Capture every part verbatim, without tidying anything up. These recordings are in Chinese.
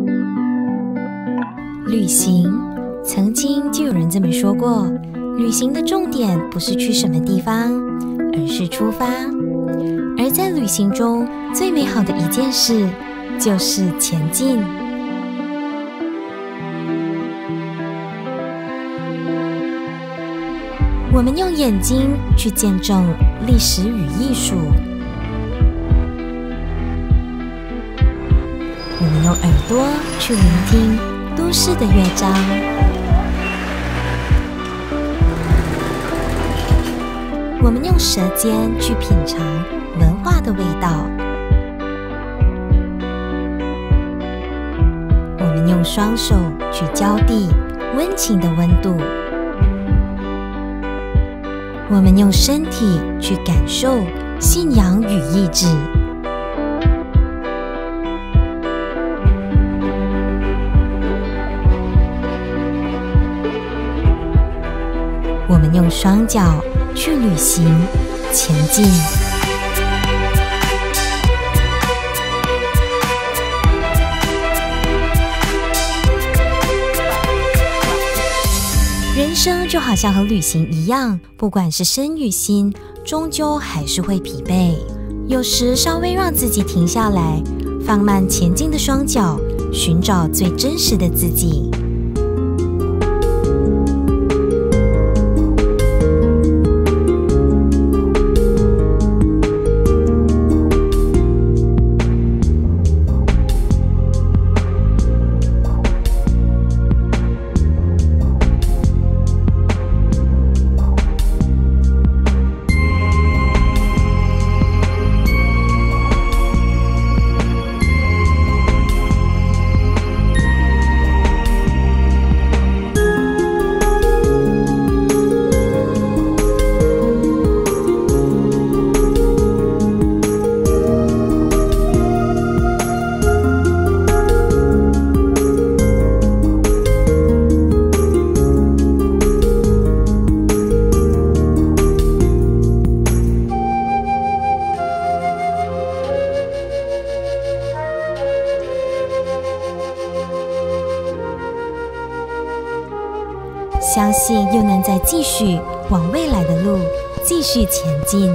旅行，曾经就有人这么说过，旅行的重点不是去什么地方，而是出发。而在旅行中，最美好的一件事就是前进。我们用眼睛去见证历史与艺术，我们用耳朵去聆听都市的乐章，我们用舌尖去品尝文化的味道，我们用双手去浇地温情的温度，我们用身体去感受信仰与意志。我们用双脚去旅行，前进。人生就好像和旅行一样，不管是身与心，终究还是会疲惫。有时稍微让自己停下来，放慢前进的双脚，寻找最真实的自己。相信又能再继续往未来的路继续前进。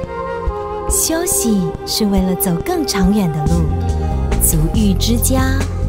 休息是为了走更长远的路，足浴之家。